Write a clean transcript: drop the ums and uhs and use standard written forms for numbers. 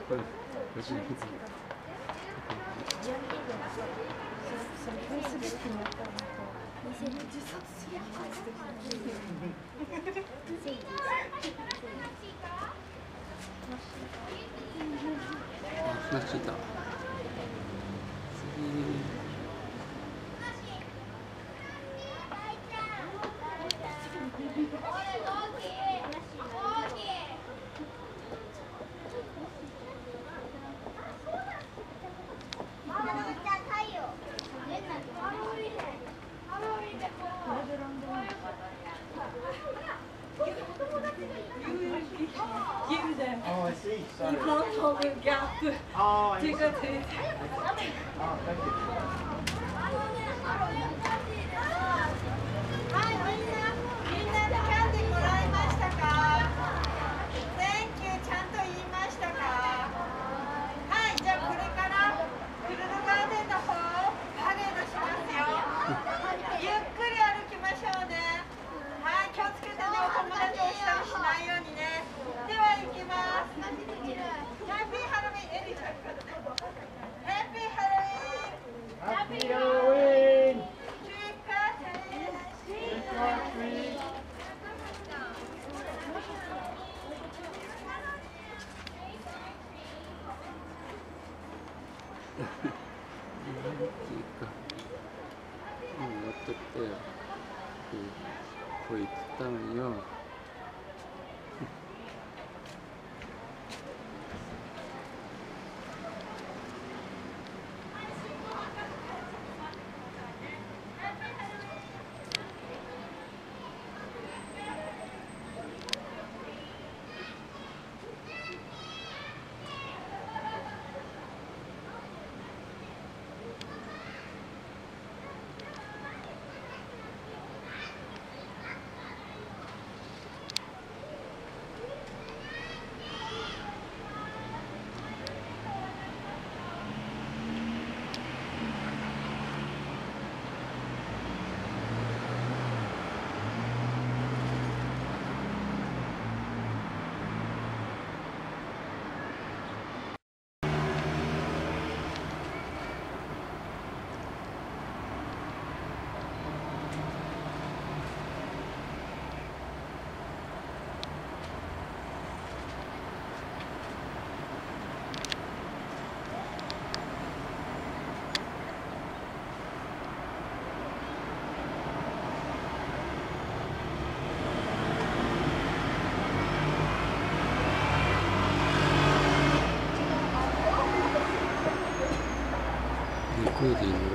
Значит, Give them Oh, I see. So, in front of the gap. oh, I see. Take a taste. Oh, thank you. はい、みんなでキャンディーもらいましたか Thank you ちゃんと言いましたかはい、じゃあこれからクルルガーデンの方パレードしますよゆっくり歩きましょうねはい、気をつけてね、お友達をしたりしないようにねでは行きますハッピーハロウィンエリちゃんからねハッピーハロウィン Happy Halloween! Trick or treat Trick or treat! 어떻대요? 거의 듣다면요. 그래도